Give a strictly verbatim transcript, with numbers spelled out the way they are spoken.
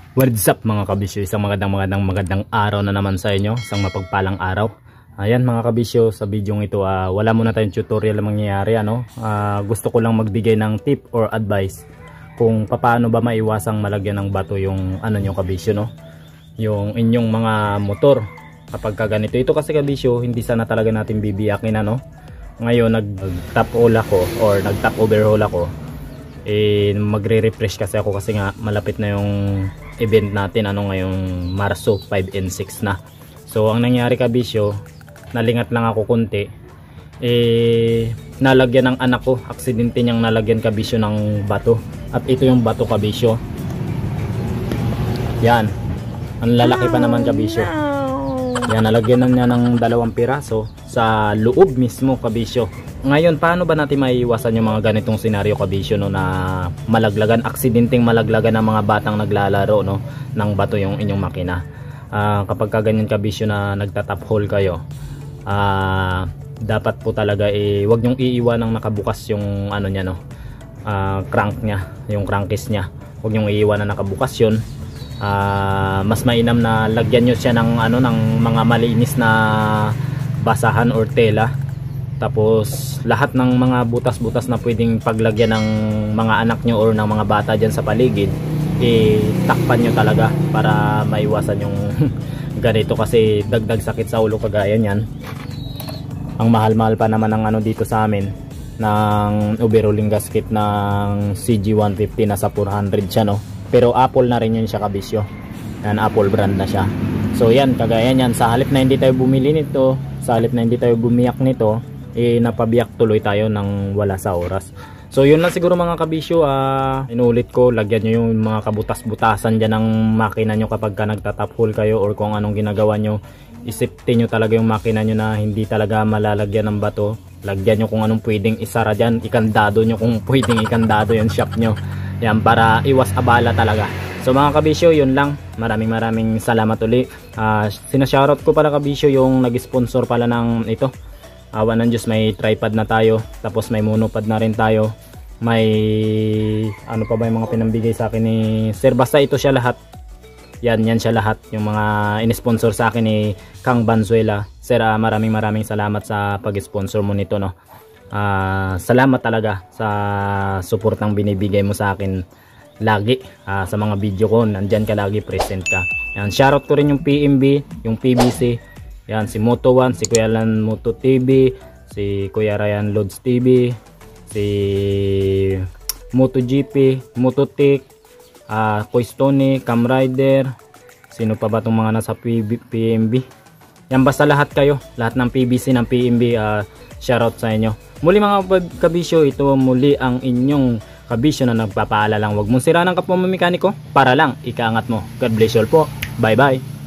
What's up mga kabisyo, isang magandang magandang magandang araw na naman sa inyo, isang mapagpalang araw. Ayan mga kabisyo, sa video ito uh, wala muna tayong tutorial na mangyayari ano? uh, Gusto ko lang magbigay ng tip or advice kung paano ba maiwasang malagyan ng bato yung ano nyo kabisyo, no? Yung inyong mga motor kapag ganito. Ito kasi kabisyo, hindi sana talaga natin bibiyakin ano? Ngayon nag top all ako or nag top overhaul ako, eh magre-refresh kasi ako kasi nga malapit na yung event natin ano ngayong Marso five and six na. So ang nangyari kabisyo, nalingat lang ako konti, eh nalagyan ng anak ko, aksidente niyang nalagyan kabisyo ng bato. At ito yung bato kabisyo, yan, ang lalaki pa naman kabisyo. Yan, nalagyan na niya ng dalawang piraso sa loob mismo kabisyo. Ngayon, paano ba natin maiiwasan yung mga ganitong senaryo kabisyo, no, na malaglagan, aksidenteng malaglagan ng mga batang naglalaro, no, ng bato yung inyong makina. Uh, kapag kaganyan kabisyo na nagtatap hole kayo, uh, dapat po talaga eh, wag nyong iiwanang nakabukas yung ano niya, no, uh, crank niya, yung crankcase niya. Wag nyong iiwan na nakabukas yun. Uh, mas mainam na lagyan nyo siya ng ano, ng mga malinis na basahan or tela. Tapos lahat ng mga butas-butas na pwedeng paglagyan ng mga anak nyo or ng mga bata dyan sa paligid, eh takpan nyo talaga para maiwasan yung ganito, kasi dagdag sakit sa ulo kagaya nyan. Ang mahal-mahal pa naman ng ano dito sa amin, ng overhauling gasket ng C G one fifty, nasa four hundred siya, no? Pero Apple na rin yun siya kabisyo. Yan, Apple brand na siya. So yan, kagaya nyan, sa halip na hindi tayo bumili nito, sa halip na hindi tayo bumiyak nito, eh napabiyak tuloy tayo ng wala sa oras. So yun lang siguro mga kabisyo, uh, inulit ko, lagyan nyo yung mga kabutas-butasan dyan ng makina nyo kapag ka nagtatap hole kayo or kung anong ginagawa nyo. Isipin nyo talaga yung makina nyo na hindi talaga malalagyan ng bato. Lagyan nyo kung anong pwedeng isara dyan, ikandado nyo kung pwedeng ikandado yung shop nyo. Yan, para iwas abala talaga. So mga kabisyo, yun lang. Maraming maraming salamat uli. uh, Sinashoutout ko pala kabisyo yung nag-sponsor pala ng ito. Awa ng Diyos, may tripod na tayo, tapos may monopod na rin tayo, may ano pa ba yung mga pinambigay sa akin ni Sir, basta ito siya lahat. Yan, yan siya lahat, yung mga in-sponsor sa akin ni Kang Banzuela. Sir, uh, maraming maraming salamat sa pag-sponsor mo nito, no. Uh, salamat talaga sa suportang binibigay mo sa akin lagi, uh, sa mga video ko, nandyan ka lagi, present ka. Yan, shoutout ko rin yung P M B, yung P B C. Yan, si Moto one, si Kuya Lan Moto T V, si Kuya Ryan Loads T V, si MotoGP, Mototik, uh, Koistoni, Cam Rider, sino pa ba itong mga nasa P M B? Yan, basta lahat kayo, lahat ng P B C, ng P M B, uh, shoutout sa inyo. Muli mga kabisyo, ito muli ang inyong kabisyo na nagpapaala lang, wag mong sira ng kapwa mo mekaniko para lang ikaangat mo. God bless you all po. Bye bye.